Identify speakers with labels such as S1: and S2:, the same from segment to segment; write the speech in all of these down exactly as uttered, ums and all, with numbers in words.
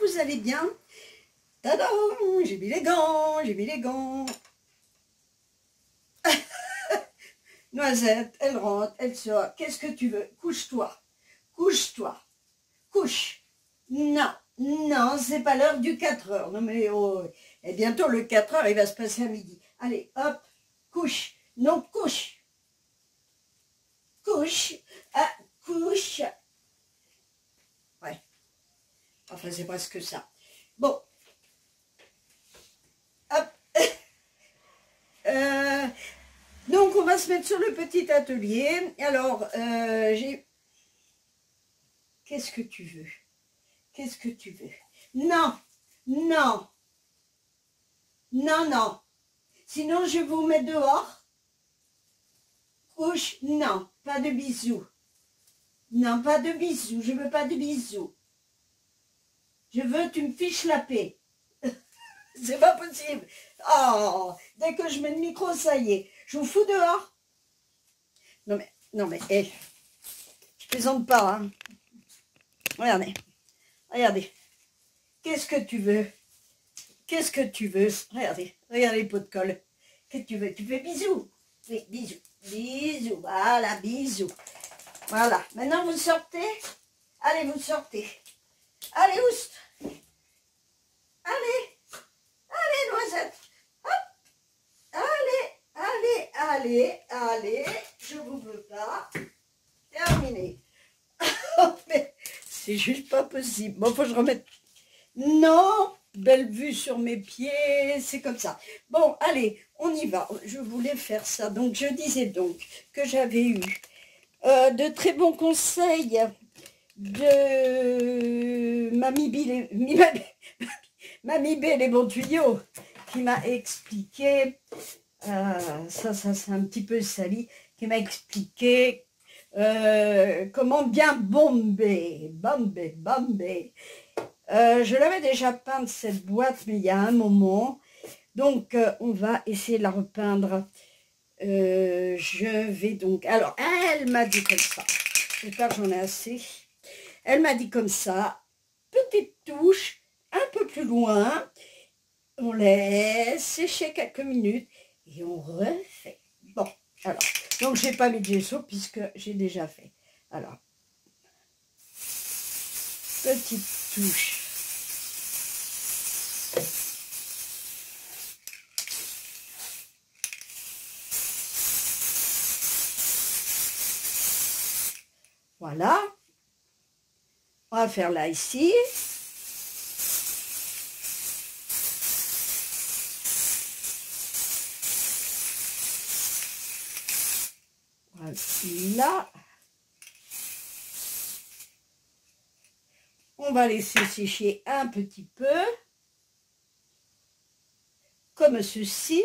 S1: vous allez bien? Tadam! J'ai mis les gants, j'ai mis les gants. Noisette, elle rentre, elle sort. Qu'est-ce que tu veux? Couche-toi, couche-toi, couche. Non, non, c'est pas l'heure du quatre heures. Non mais oh, et bientôt le quatre heures, il va se passer à midi. Allez, hop, couche. Non, couche. Couche. Ah, couche. Ouais. Enfin, c'est presque ça. Bon. Hop. euh, donc, on va se mettre sur le petit atelier. Alors, euh, j'ai... Qu'est-ce que tu veux? Qu'est-ce que tu veux? Non, non, non, non. Sinon, je vous mets dehors. Couche, non, pas de bisous. Non, pas de bisous, je veux pas de bisous. Je veux que tu me fiches la paix. C'est pas possible. Oh, dès que je mets le micro, ça y est. Je vous fous dehors. Non mais, non mais, hé. Hey, je plaisante pas, hein. Regardez, regardez. Qu'est-ce que tu veux? Qu'est-ce que tu veux? Regardez, regardez les pots de colle. Qu'est-ce que tu veux? Tu fais bisous? Oui, bisous, bisous, voilà, bisous. Voilà, maintenant vous sortez. Allez, vous sortez. Allez, oust. Allez, allez, noisette. Hop. Allez, allez, allez, allez. Je vous veux pas. Terminé. Mais c'est juste pas possible. Bon, faut que je remette. Non, belle vue sur mes pieds, c'est comme ça. Bon, allez, on y va. Je voulais faire ça. Donc, je disais donc que j'avais eu euh, de très bons conseils de Mamie B, Mamie B, les bons tuyaux, qui m'a expliqué, euh, ça, ça c'est un petit peu sali, qui m'a expliqué euh, comment bien bomber, bomber, bomber. Euh, je l'avais déjà peinte cette boîte, mais il y a un moment. Donc, euh, on va essayer de la repeindre. Euh, je vais donc... Alors, elle m'a dit comme ça. J'espère que j'en ai assez. Elle m'a dit comme ça. Petite touche, un peu plus loin. On laisse sécher quelques minutes et on refait. Bon, alors. Donc, je n'ai pas mis de gesso puisque j'ai déjà fait. Alors, petite touche. Voilà. On va faire là, ici. Là. On va laisser sécher un petit peu. Comme ceci.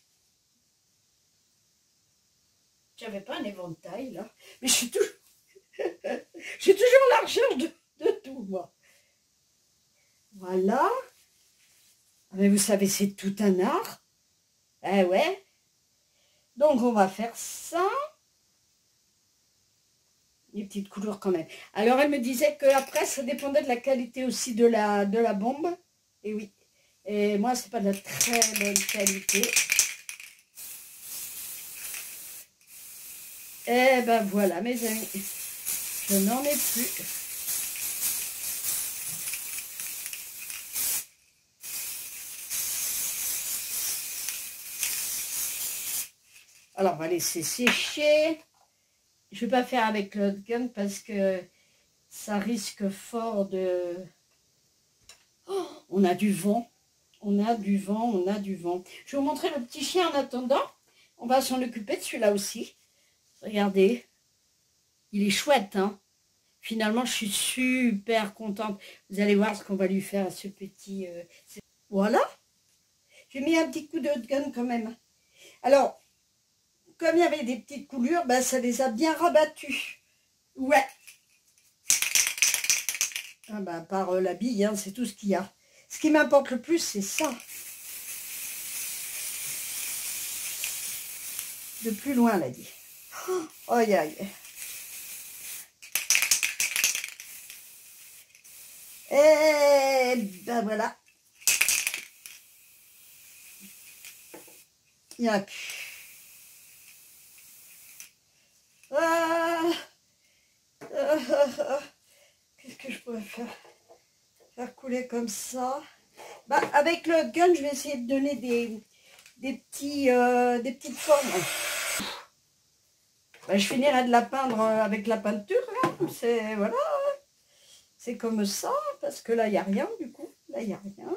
S1: J'avais pas un éventail là. Mais je suis toujours... J'ai toujours la recherche de, de tout, moi. Voilà. Mais vous savez, c'est tout un art. Eh ouais. Donc, on va faire ça. Des petites couleurs quand même. Alors, elle me disait qu'après, ça dépendait de la qualité aussi de la, de la bombe. Et oui. Et moi, c'est pas de la très bonne qualité. Et ben voilà, mes amis. Je n'en ai plus. Alors, on va laisser sécher. Je ne vais pas faire avec le gun parce que ça risque fort de... Oh, on a du vent. On a du vent, on a du vent. Je vais vous montrer le petit chien en attendant. On va s'en occuper de celui-là aussi. Regardez. Il est chouette, hein. Finalement, je suis super contente. Vous allez voir ce qu'on va lui faire à ce petit... Euh... Voilà. J'ai mis un petit coup de gun quand même. Alors, comme il y avait des petites coulures, ben, ça les a bien rabattues. Ouais. Ah ben, par euh, la bille, hein, c'est tout ce qu'il y a. Ce qui m'importe le plus, c'est ça. De plus loin, elle a dit. Oh, aïe, aïe. Et ben voilà. Il n'y en a plus. Ah, ah, ah, ah. Qu'est-ce que je pourrais faire? Faire couler comme ça. Bah, avec le gun, je vais essayer de donner des, des, petits, euh, des petites formes. Bah, je finirai de la peindre avec la peinture. C'est voilà. C'est comme ça, parce que là, il n'y a rien du coup. Là, il n'y a rien.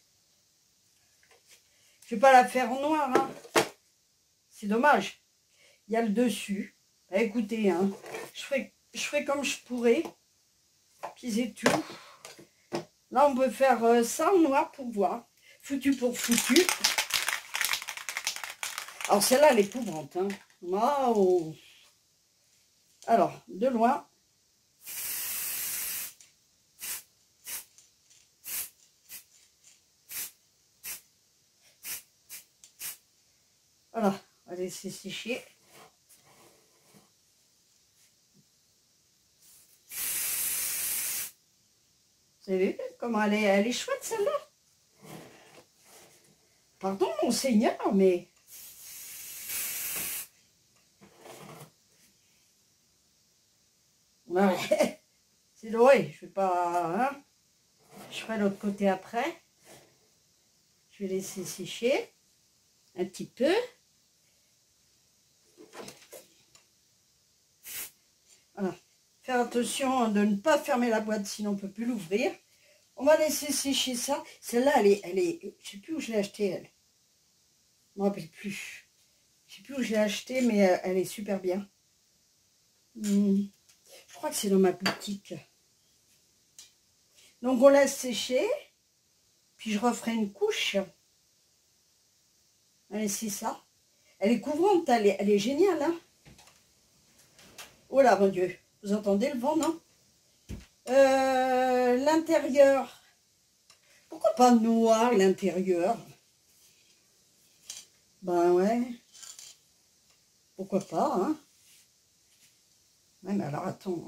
S1: Je ne vais pas la faire en noir. Hein. C'est dommage. Il y a le dessus. Bah, écoutez, hein, je, ferai, je ferai comme je pourrai. Puis c'est tout. Là, on peut faire euh, ça en noir pour voir. Foutu pour foutu. Alors, celle-là, elle est couvrante. Hein. Wow. Alors, de loin. Voilà, on va laisser sécher. Vous avez vu comment elle est, elle est chouette celle-là? Pardon, monseigneur, mais... Ouais, c'est doré, je vais pas... Hein, je ferai l'autre côté après. Je vais laisser sécher un petit peu. Voilà. Faire attention de ne pas fermer la boîte, sinon on ne peut plus l'ouvrir. On va laisser sécher ça. Celle-là, elle est, elle est... Je ne sais plus où je l'ai achetée, elle. Je ne me rappelle plus. Je ne sais plus où je l'ai achetée, mais elle est super bien. Hmm. Je crois que c'est dans ma boutique. Donc on laisse sécher. Puis je referai une couche. Allez, c'est ça. Elle est couvrante, elle est, elle est géniale. Hein, oh là, mon Dieu. Vous entendez le vent, non? euh, L'intérieur. Pourquoi pas noir, l'intérieur? Ben ouais. Pourquoi pas, hein? Ouais, mais alors, attends.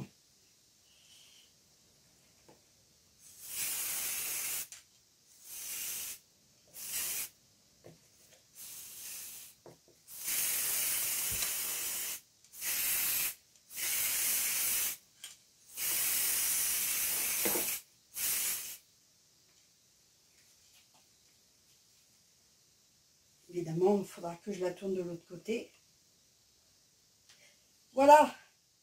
S1: Évidemment, il faudra que je la tourne de l'autre côté. Voilà.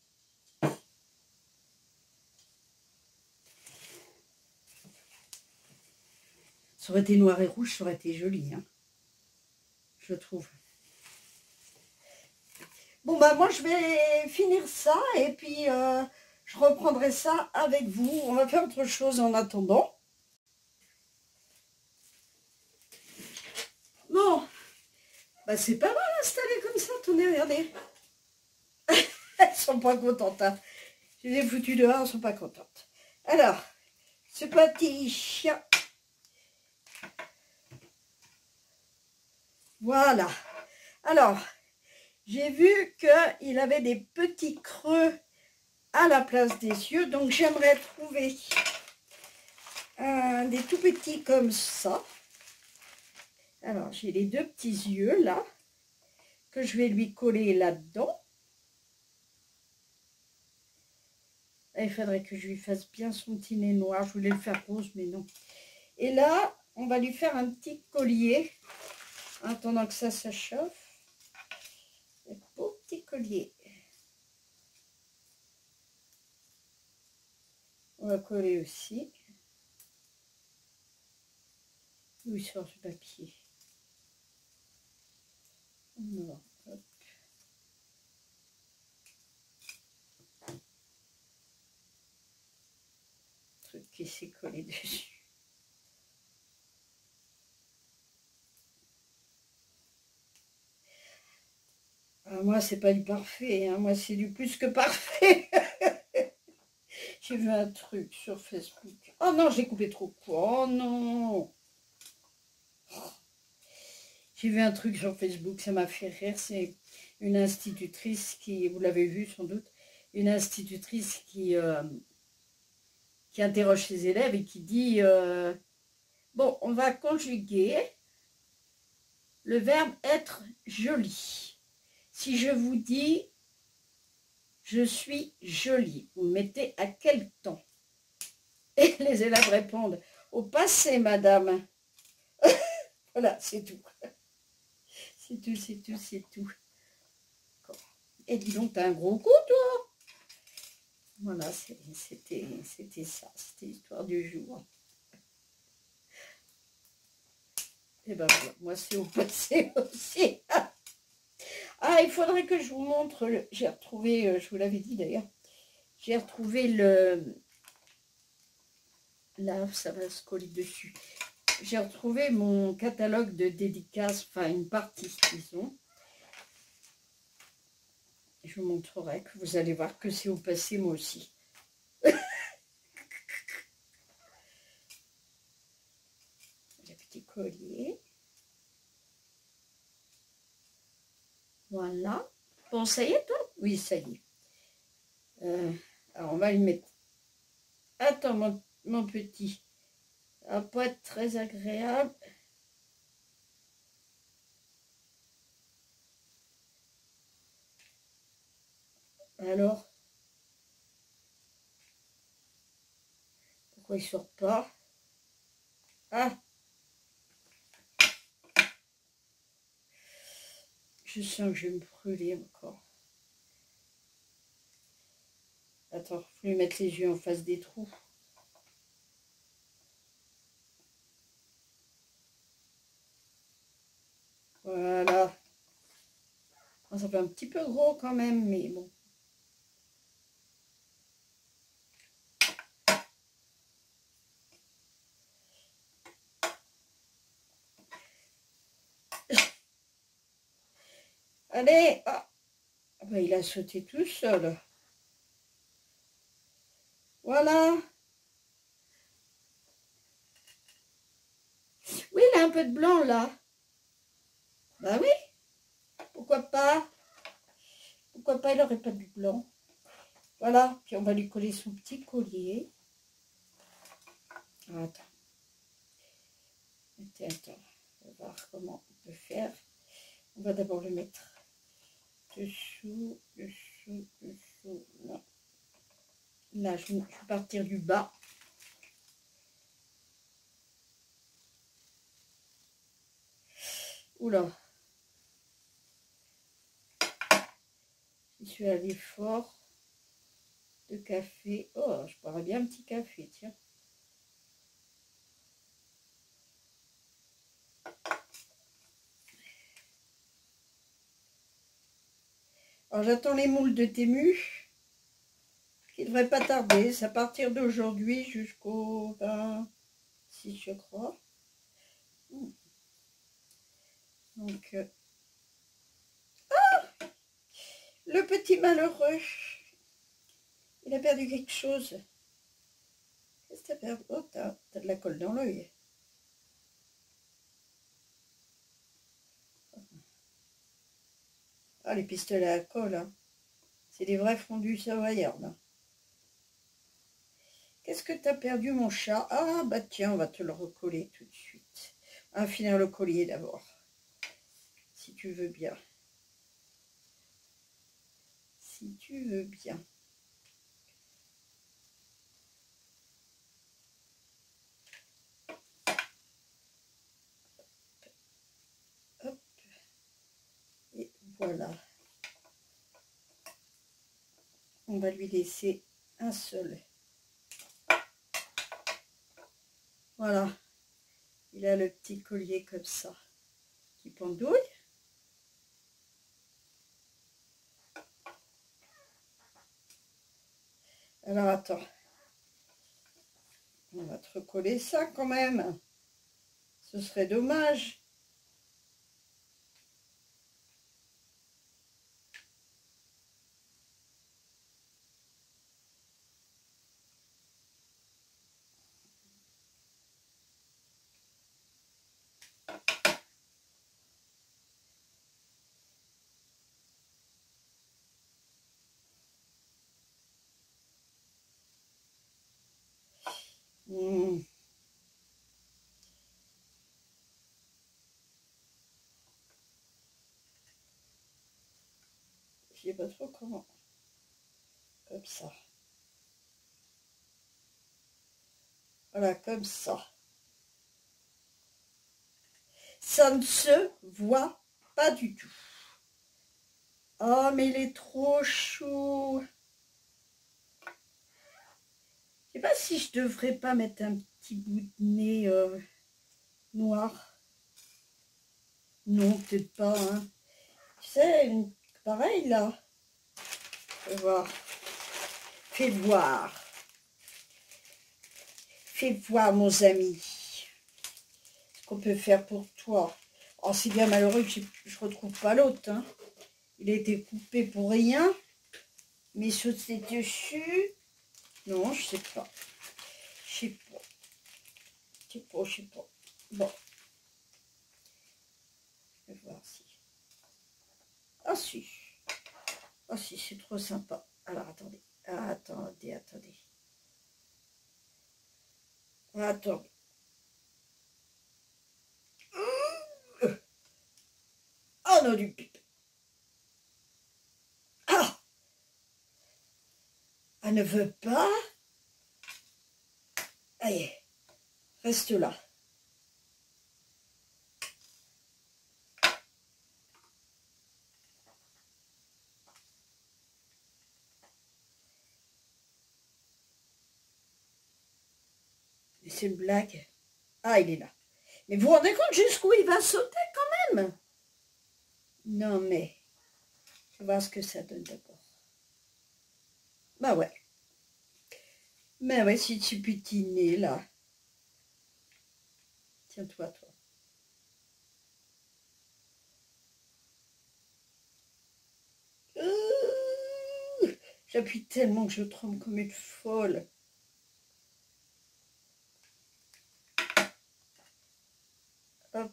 S1: Ça aurait été noir et rouge, ça aurait été joli, hein, je trouve. Bon, bah moi, je vais finir ça et puis euh, je reprendrai ça avec vous. On va faire autre chose en attendant. Bon, bah c'est pas mal installé comme ça, tenez, regardez. Elles sont pas contentes, hein. Je les ai foutues dehors, elles sont pas contentes. Alors, ce petit chien. Voilà. Alors, j'ai vu qu'il avait des petits creux à la place des yeux, donc j'aimerais trouver un, des tout petits comme ça. Alors, j'ai les deux petits yeux là, que je vais lui coller là-dedans. Il faudrait que je lui fasse bien son petit nez noir. Je voulais le faire rose, mais non. Et là, on va lui faire un petit collier. En attendant que ça, ça chauffe. Un beau petit collier. On va coller aussi. Où il sort ce papier? Non. Hop. Truc qui s'est collé dessus. Ah, moi, c'est pas du parfait, hein. Moi, c'est du plus que parfait. J'ai vu un truc sur Facebook. Oh non, j'ai coupé trop court. Oh non. J'ai vu un truc sur Facebook, ça m'a fait rire. C'est une institutrice qui, vous l'avez vu sans doute, une institutrice qui, euh, qui interroge ses élèves et qui dit euh, bon, on va conjuguer le verbe être joli. Si je vous dis je suis jolie, vous mettez à quel temps? Et les élèves répondent au passé, madame. Voilà, c'est tout. C'est tout, c'est tout, c'est tout. Et dis donc, t'as un gros coup, toi. Voilà, c'était ça, c'était l'histoire du jour. Et ben voilà, moi c'est au passé aussi. Ah, il faudrait que je vous montre, j'ai retrouvé, je vous l'avais dit d'ailleurs, j'ai retrouvé le, là ça va se coller dessus, j'ai retrouvé mon catalogue de dédicaces, enfin une partie disons. Je vous montrerai, que vous allez voir que c'est au passé moi aussi. Le petit collier. Voilà. Bon, ça y est, toi? Oui, ça y est. Euh, alors, on va le mettre. Attends, mon, mon petit. Ça va pas être très agréable. Alors, pourquoi il sort pas? Ah! Je sens que je vais me brûler encore. Attends, il faut lui mettre les yeux en face des trous. Voilà. Ça fait un petit peu gros quand même, mais bon. Allez! Ah. Ben, il a sauté tout seul. Voilà. Oui, il a un peu de blanc là. Bah oui. Pourquoi pas? Pourquoi pas, il n'aurait pas du blanc. Voilà. Puis on va lui coller son petit collier. Ah, attends. Attends, attends. On va voir comment on peut faire. On va d'abord le mettre dessous, dessous, dessous. Non. Là, je vais partir du bas. Oula. Je suis allée fort de café. Oh, je boirais bien un petit café, tiens. Alors, j'attends les moules de Tému, qui ne devraient pas tarder. C'est à partir d'aujourd'hui jusqu'au vingt-six, je crois. Donc, euh... ah, le petit malheureux, il a perdu quelque chose. Qu'est-ce que t'as perdu? Oh, t'as de la colle dans l'œil. Ah, les pistolets à colle, hein. C'est des vrais fondus savoyards. Hein. Qu'est-ce que t'as perdu, mon chat? Ah, bah tiens, on va te le recoller tout de suite. On va finir le collier d'abord, si tu veux bien. Si tu veux bien. Hop. Et voilà. On va lui laisser un seul. Voilà. Il a le petit collier comme ça, qui pendouille. Alors, attends. On va te recoller ça quand même. Ce serait dommage. sais pas trop comment. Comme ça. Voilà, comme ça. Ça ne se voit pas du tout. Oh, mais il est trop chou. Je sais pas si je devrais pas mettre un petit bout de nez euh, noir. Non, peut-être pas. Hein. Tu sais, une... pareil là. Fais voir. Fais voir. Fais voir, mon ami. Ce qu'on peut faire pour toi. Oh, c'est bien malheureux que je ne retrouve pas l'autre. Hein. Il a été coupé pour rien. Mais sauté dessus. Non, je sais pas. Je sais pas. Je sais pas, je sais pas. Bon. Je vais voir si. Ah si. Ah si, c'est trop sympa. Alors attendez. Attendez, attendez. Attendez. Oh non, du pipe. Ah! Elle ne veut pas. Allez, reste là. C'est une blague. Ah, il est là. Mais vous vous rendez compte jusqu'où il va sauter quand même? Non, mais... on va voir ce que ça donne d'abord. Bah ouais. Mais ouais, si tu petit nez là. Tiens-toi, toi. Euh, J'appuie tellement que je tremble comme une folle. Hop.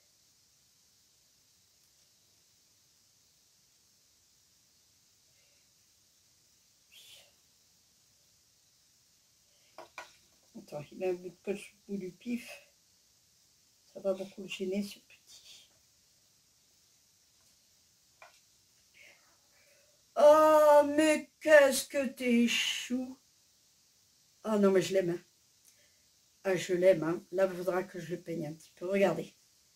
S1: Attends, il a un bout de colle sur le bout du pif. Ça va beaucoup le gêner, ce petit. Oh, mais qu'est-ce que t'es chou. Ah non, mais je l'aime. Hein. Ah, je l'aime. Hein. Là, il faudra que je le peigne un petit peu. Regardez.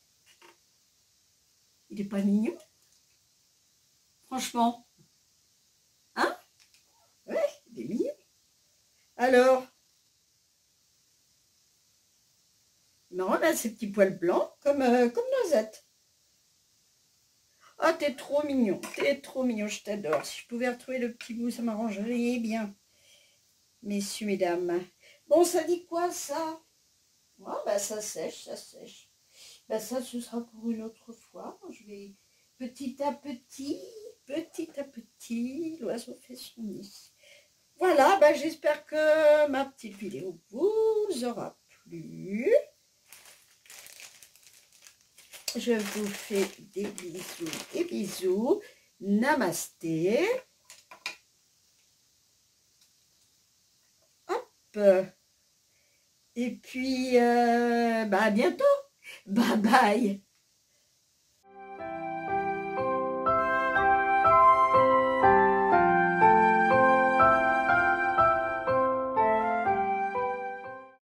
S1: Il n'est pas mignon? Franchement. Hein? Ouais, il est mignon. Alors? Non, là, ces petits poils blancs, comme, euh, comme Noisette. Ah, t'es trop mignon. T'es trop mignon, je t'adore. Si je pouvais retrouver le petit bout, ça m'arrangerait bien. Messieurs, mesdames. Bon, ça dit quoi, ça? Ah, bah, ça sèche, ça sèche. Bah, ça, ce sera pour une autre fois. Je vais petit à petit, petit à petit, l'oiseau fait son nid. Voilà, bah, j'espère que ma petite vidéo vous aura plu. Je vous fais des bisous et bisous. Namasté. Hop. Et puis, euh, bah, à bientôt. Bye bye.